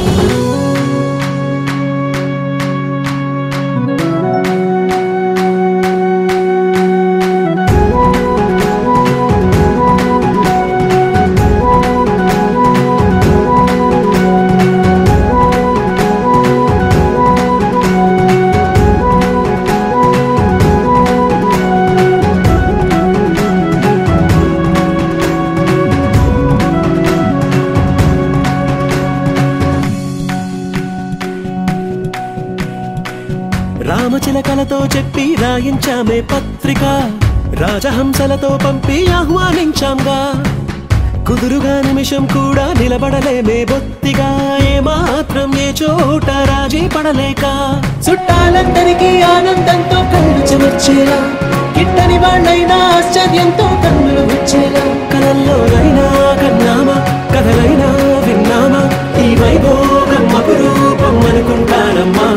S10: రామచిలకలతో చెప్పి రాయించామే పత్రిక, రాజహంసలతో పంపి ఆహ్వానించాంగా, కుదురుగా నిమిషం కూడా నిలబడలేమే బొత్తిగా, ఏ మాత్రం ఏ చోట రాజీ పడలేక, చుట్టాలందరికీ ఆనందంతో కళ్ళు చెమర్చేలా, గిట్టని వాళ్ళైనా ఆశ్చర్యంతో కన్నులు వచ్చేలా, కలల్లోనైనా కన్నామా కథలైనా విన్నామా, ఈ వైభోగం అపురూపం అనుకుంటానమ్మా.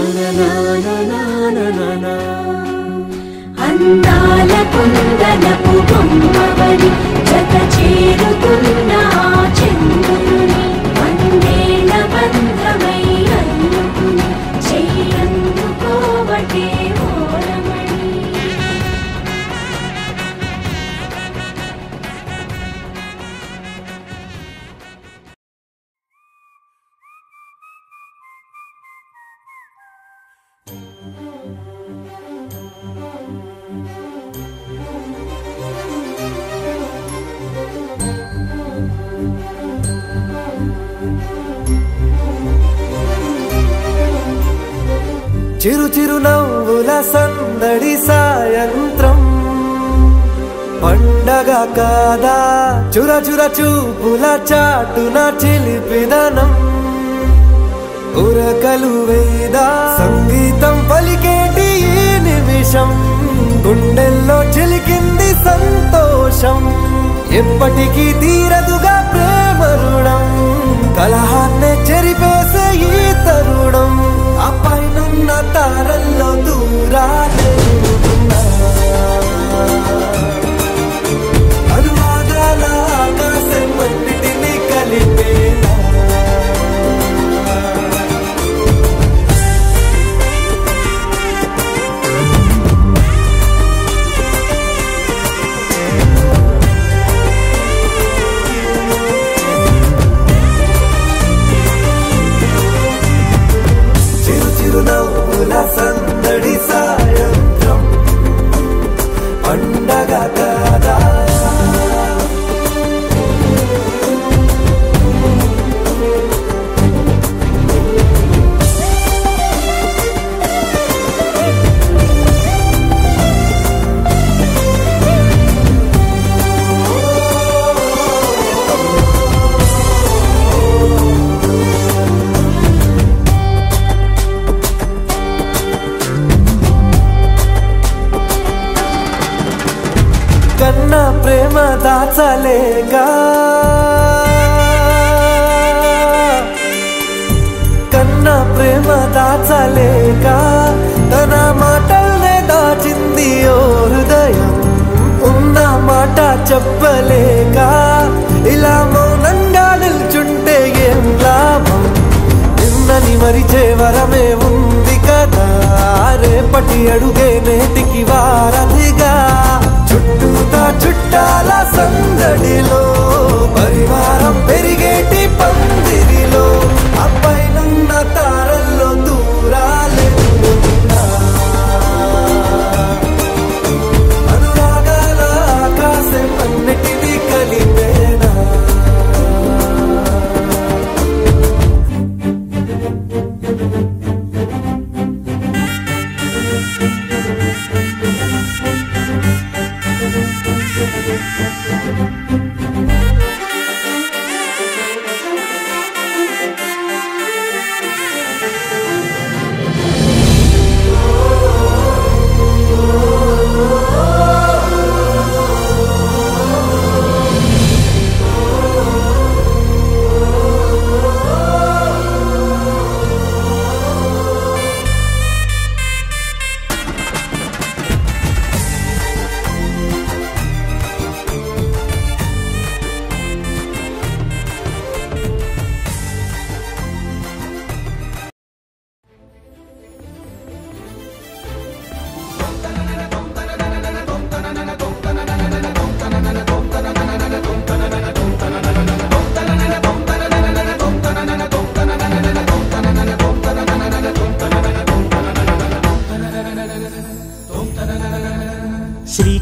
S2: అందాల కుందనపు బొమ్మవని జత చేరుతున్న చంద్రుని వందేళ్ల బంధమై అల్లుకుని చెయ్యందుకోవటే ఓరమణి.
S3: చిరు చిరు నవ్వుల సందడి సాయంత్రం, పండగ కాదా చుర చుర చూపుల చాటున చిలిపిదనం, ఉరకలు వేదా సంగీతం పలికేటి ఈ నిమిషం, గుండెల్లో చిలికింది సంతోషం, ఎప్పటికీ తీరదుగా ప్రేమ రుణం, కలహాన్నే చెరిపేసే ఈ తరుణం, ఆ పైనున్న తారల్లో దూరాలే అనువాదాల ఆకాశం అన్నిటినీ కలిపేలా. నవ్వుల సందడి సాయంత్రం, పండగ కాదా కన్నా ప్రేమ దాచలేగా, కన్నా ప్రేమ దాచలేక, తన మాటల్నే దాచింది ఓ హృదయం, ఉన్న మాట చెప్పలేక, ఇలా మౌనంగా నిల్చుంటే ఏం లాభం, నిన్నని మరిచే వరమే ఉంది కదా, రేపటి అడుగే నేటికి వారధిగా, చుట్టూతా చుట్టాల సందడిలో పరివారం పెరిగేటి పందిరిలో, అప్పైనున్న తారల్లో దూరాలే అనురాగాల ఆకాశం అన్నిటినీ కలిపే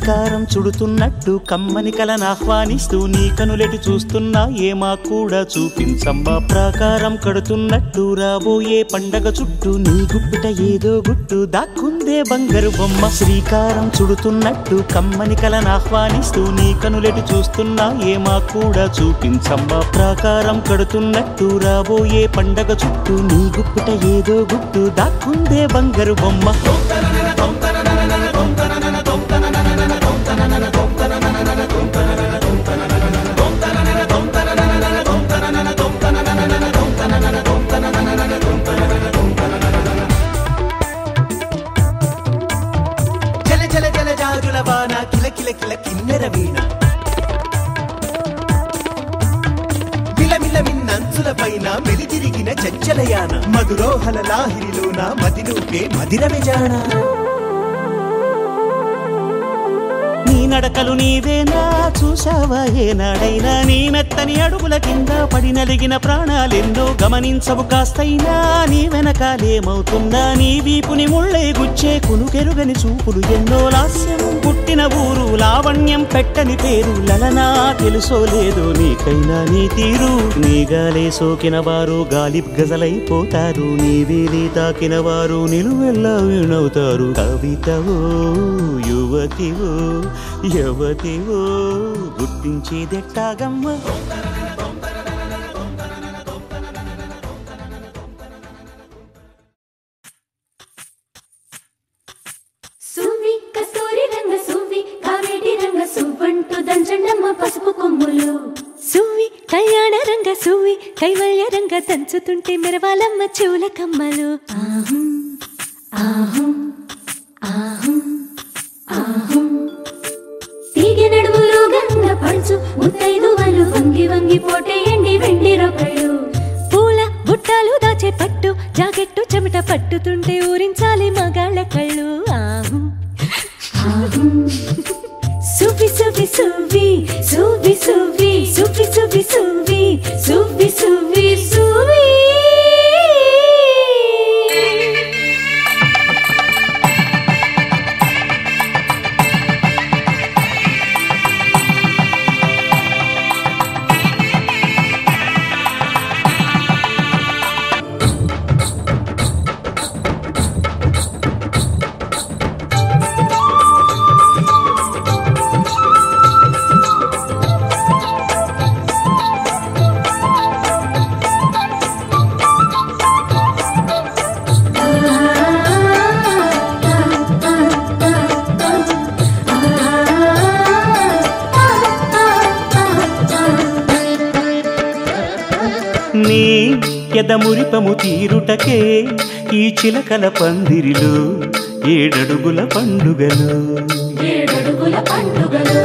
S9: శ్రీకారం చుడుతున్నట్టు కమ్మని కలను ఆహ్వానిస్తూ నీ కనులెటు చూస్తున్నా ఏమా కూడా చూపించమ్మా ప్రాకారం కడుతున్నట్టు రాబోయే పండగ చుట్టూ నీ గుప్పిట ఏదో గుట్టు దాక్కుందే బంగారు బొమ్మ శ్రీకారం చుడుతున్నట్టు కమ్మని కలను ఆహ్వానిస్తూ నీ కనులెటు చూస్తున్నా ఏమా కూడా చూపించమ్మా ప్రాకారం కడుతున్నట్టు రాబోయే పండగ చుట్టూ నీ గుప్పిట ఏదో గుట్టు దాక్కుందే బంగారు బొమ్మ
S10: జల జల జల జాజుల వాన కిల కిల కిల కిన్నెర వీణ మిలమిల మిన్నంచుల పైన మెలితిరిగిన చంచలయాన మధురోహల లాహిరిలోన మదినూపే మదిర విజాణ
S9: నీ నడకలు నీవేనా చూసావా ఏనాడైనా నీ మెత్తని అడుగుల కింద పడి నలిగిన ప్రాణాలెన్నో గమనించవు కాస్తైనా నీ వెనకాలేమవుతుందా నీ వీపుని ముళ్ళే గుచ్చే కునుకెరుగని చూపులు ఎన్నో లాస్యం పుట్టిన ఊరు లావణ్యం పెట్టని పేరు లలనా తెలుసో లేదో నీకైనా నీ తీరు నీ గాలే సోకిన వారు గాలి గజలైపోతారు నీ వేలి తాకిన వారు నిలువెల్లా వీణవుతారు కవితవో యువతివో యువతివో గుర్తించేదెట్టాగమ్మ
S2: సువ్వి కస్తూరి రంగ సువ్వి కావేటి రంగ సువ్వంటూ దంచండమ్మ పసుపు కొమ్ములు సువ్వి కళ్యాణ రంగ సువ్వి కైవల్య రంగ దంచుతుంటే మెరవాలమ్మ చెవుల కమ్మలు ఆహం ఆహం ఆహం ఆహం తీగె నడుములు గంగ పడుచు ముత్తైదువలు వంగి వంగి పోటేయండి వెండి రొకళ్ళు పూల బుట్టాలు దాచే పట్టు జాకెట్టు చెమట పట్టుతుంటే ఊరించాలి మగాళ్ళ కళ్ళు ఆహు ఆహు సువ్వి సువ్వి సువ్వి సువ్వి సువ్వి సువ్వి సువ్వి సువ్వి సువ్వి సువ్వి సువ్వి
S9: నీ ఎదమురిపము తీరుటకే ఈ చిలకల పందిరిలో ఏడడుగుల పండుగలు
S2: ఏడడుగుల పండుగలు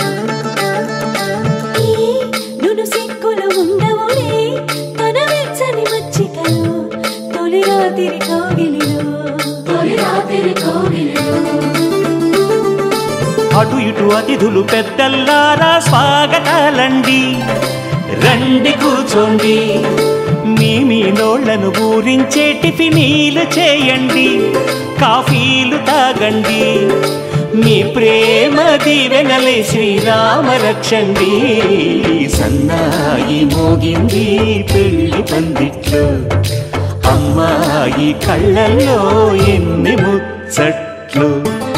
S2: ఈ నును సిక్కులు ఉండవులే తన వెచ్చని మచ్చికలు తొలి రాత్రి కోగిలిలో తొలి రాత్రి కోగిలిలో
S9: అటు ఇటు అతిథులు పెద్దల్లారా స్వాగతాలండి రండి కూర్చోండి మీ మీ నోళ్లను ఊరించే టిఫినీలు చేయండి కాఫీలు తాగండి మీ ప్రేమ దీవెనలే శ్రీరామ రక్షండి సన్నాయి మోగింది పెళ్లి పందిట్లో అమ్మాయి కళ్ళల్లో ఎన్ని ముచ్చట్లు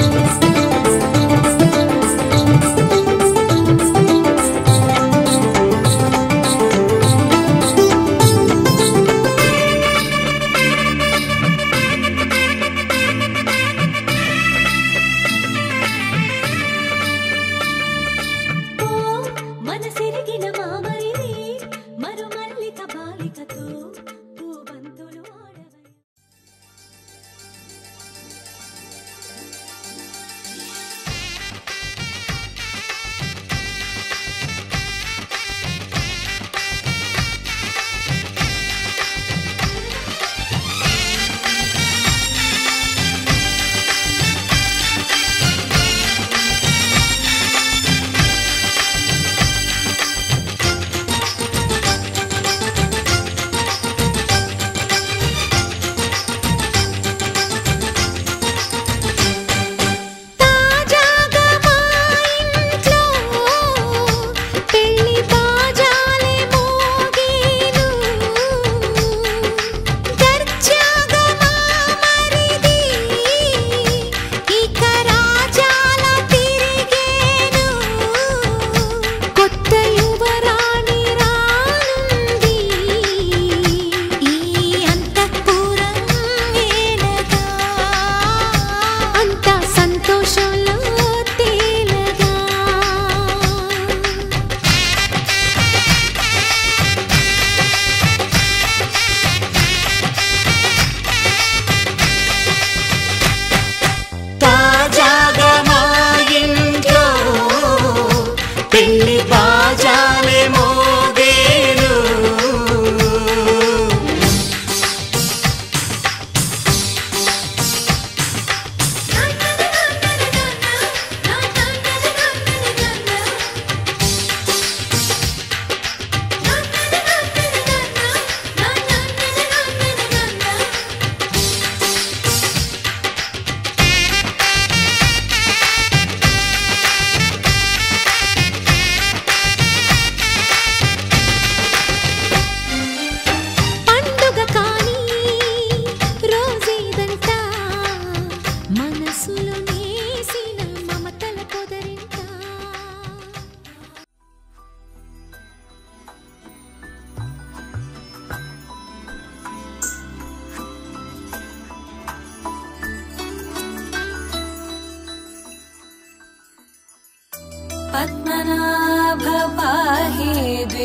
S2: మనసిరిగిన మామరిది మరు మల్లిక బాలికతో పూబంతులు ఆడవై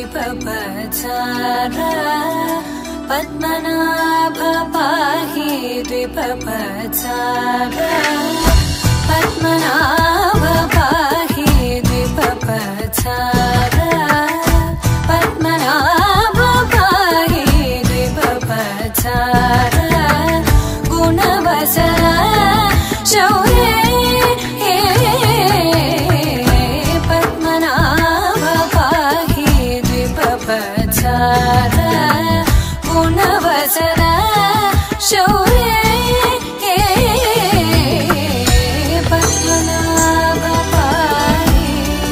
S2: द्विपपचारा पद्मनाभ पाहि द्विपपचारा पद्मनाभ पाहि द्विपपचारा पद्मनाभ पाहि द्विपपचारा गुणवसरा शौर्ये पद्मनाभ पाहि द्विपपचारा गुणवसरा शौर्ये पद्मनाभ पाहि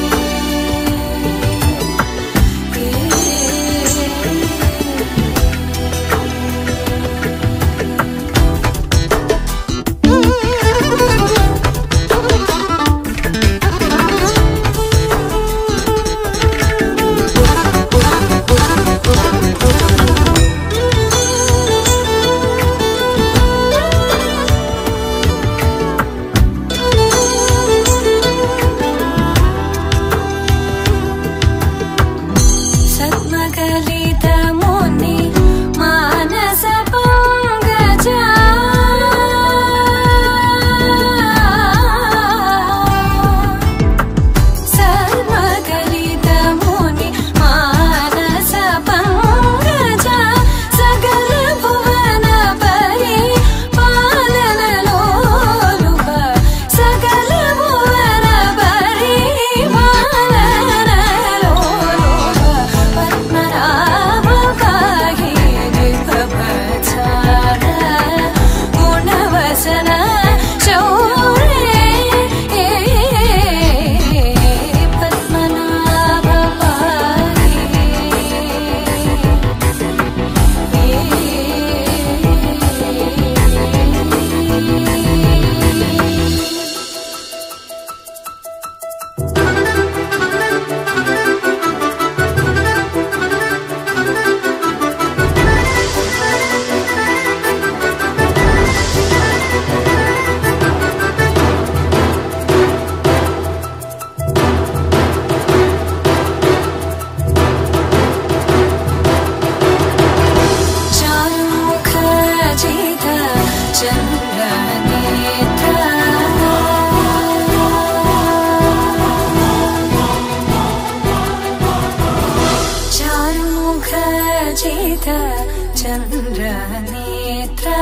S2: चन्द्रनेत्र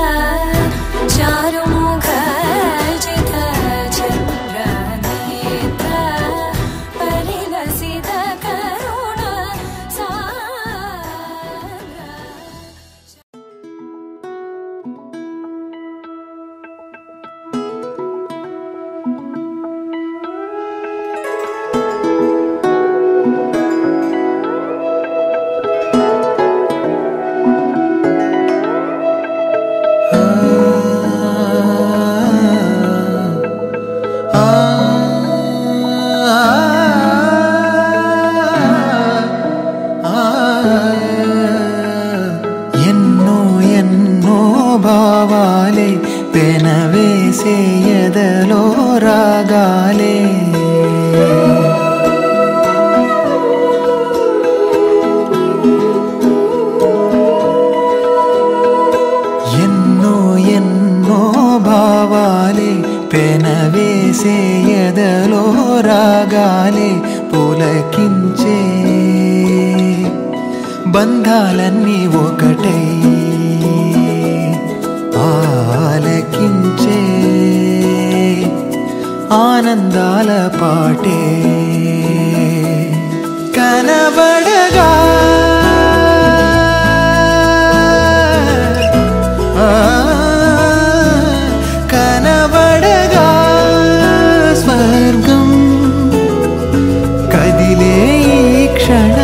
S2: चारुमुख जित चन्द्रनेत्र परिलसित करुण सान्द्र
S3: భావాలే పెనవేసే ఎదలో రాగాలే ఎన్నో ఎన్నో భావాలే పెనవేసే ఎదలో రాగాలే పులకించే బంధాలన్నీ ఒకటై ఆలకించే ఆనందాల పాటే కనబడగా కనబడగా స్వర్గం కదిలే ఈ క్షణ